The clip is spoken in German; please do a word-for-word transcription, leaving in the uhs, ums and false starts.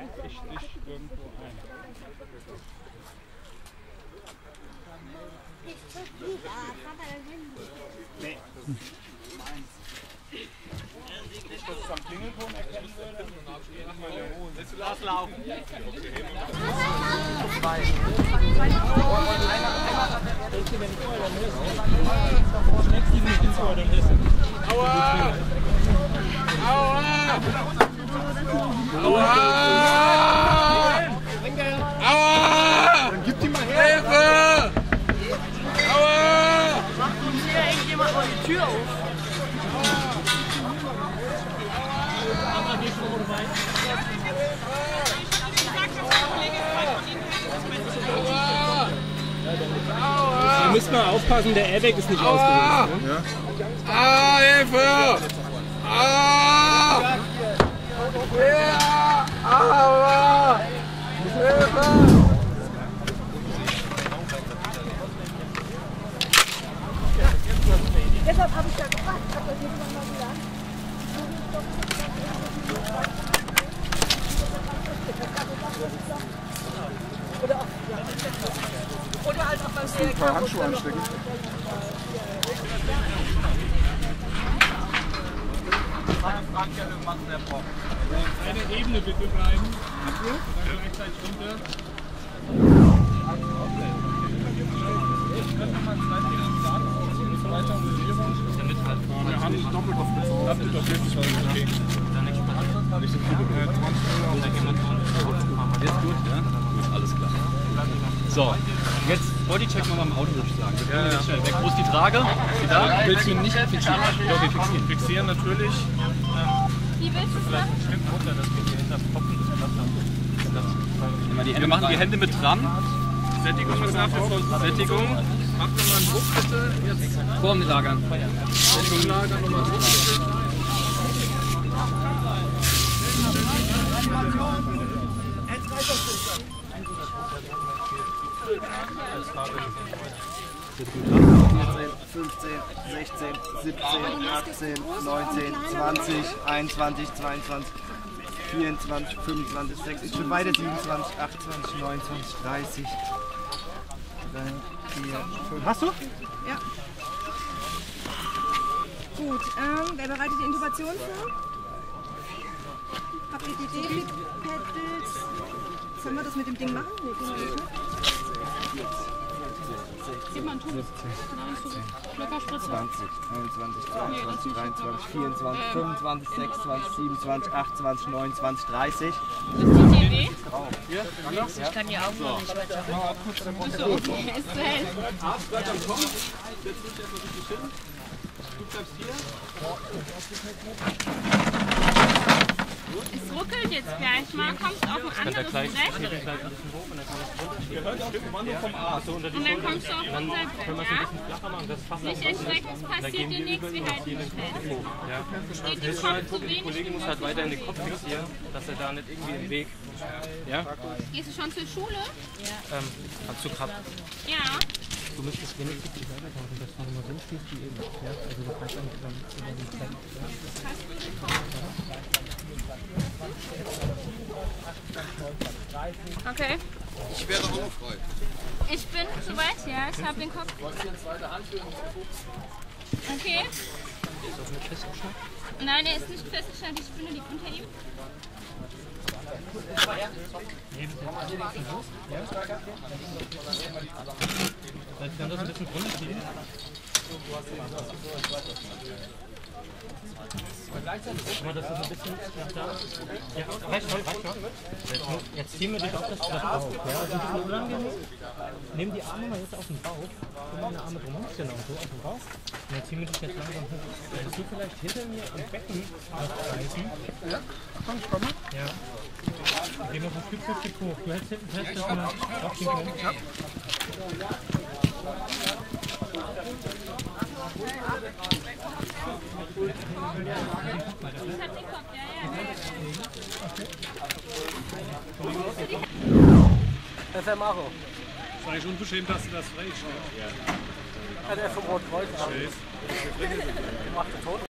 Ich stich irgendwo ein. Nee. Nicht, dass es am Klingelton erkennen würde. Willst du loslaufen? Zwei. Aua! Aua! Aua! Aua! Dann gib die mal her! Hilfe! Aua! Macht uns hier irgendjemand mal die Tür auf? Da müssen wir aufpassen, der Airbag ist nicht ausgelöst. Ne? Ja. Ah, Hilfe! Ah! Ja! Aua! Hilfe! Deshalb habe ich ja gefragt, ob das jemand mal wieder an. Oder auch, ja. Oder halt auch beim C L K. Handschuhe anstecken. Eine Ebene bitte bleiben. Dann gleichzeitig runter. Wir haben es doppelt aufgezogen. Habt ihr doch wirklich was? Okay. Nicht so viele. Jetzt gut, ja? Gut, alles klar. So, jetzt Bodycheck nochmal im Auto, würde ich sagen. Wir ja, ja. Schnell weg. Wo ist die Trage? Ist die da? Willst du ihn nicht fixieren? Doch, wir fixieren. Fixieren natürlich. Wie willst du es machen? Bestimmt runter, dass wir hier hinter dem Kopf ein bisschen Platz haben. Wir machen die Hände mit dran. Sättigung ist nach wie vor Sättigung. Mach nochmal einen Druck bitte. Jetzt Vor dem Lagern. Sättigung lagern, nochmal Druck bitte. fünfzehn, sechzehn, siebzehn, achtzehn, neunzehn, zwanzig, einundzwanzig, zweiundzwanzig, vierundzwanzig, fünfundzwanzig, sechsundzwanzig, ich bin weiter, siebenundzwanzig, achtundzwanzig, neunundzwanzig, dreißig, drei, vier, fünf. Hast du? Ja. Gut, ähm, wer bereitet die Intubation vor? Habt ihr die Defi-Pedals? Sollen wir das mit dem Ding machen? Nee, gehen wir nicht, ne? Gib mal einen Tuch. Locker spritzen. zwanzig, neunundzwanzig, zweiundzwanzig, dreiundzwanzig, vierundzwanzig, fünfundzwanzig, sechsundzwanzig, siebenundzwanzig, achtundzwanzig, neunundzwanzig, dreißig. Das tut dir weh? Ich kann die Augen noch nicht weiter. Ist zu hell. Arzt bleibt am Kopf. Setz dich erstmal richtig hin. Du bleibst hier. Es ruckelt jetzt gleich mal. Kommst du auf ein anderes Brett? Wir hören auch das Kommando vom Arzt. Und dann kommst du auf unser Brett, ja? Nicht erschrecken, es passiert dir nichts, wir halten dich fest. Steht im Kopf zu wenig. Der Kollege muss halt weiter in den Kopf fixieren, dass er da nicht irgendwie im Weg. Ja? Gehst du schon zur Schule? Ähm, hast du gerade. Ja. Du müsstest wenigstens die Seite machen, dass du nochmal so stehst wie eben. Ja? Also du kannst dann über, über die Zeit. Okay. Ich wäre auch noch frei. Ich bin soweit, ja. Ich habe den Kopf. Okay. Nein, er ist nicht festgeschnallt. Die Spinne liegt unter ihm. Vielleicht kann das ein bisschen runterziehen. Mal, dass das ein bisschen nach da. Ja, reicht schon, reicht schon. Jetzt, jetzt ziehen wir dich auf das Blatt auf. Ja, also ein bisschen unangenehm. Nehmen die Arme mal jetzt auf den Bauch. Nimm meine Arme drum. Genau, so auf den Bauch. Und dann ziehen wir dich jetzt langsam hoch. Willst du vielleicht hinter mir im Becken aufreißen? Ja, komm, ich komme. Ja. Dann gehen wir so Stück für Stück hoch. Du hältst hinten fest, dass wir aufziehen können. Ja. Das ist der Maro. Das war eigentlich unverschämt, dass du das fragst. Ja, der ist vom Roten Kreuz. Tschüss. Der macht den Ton.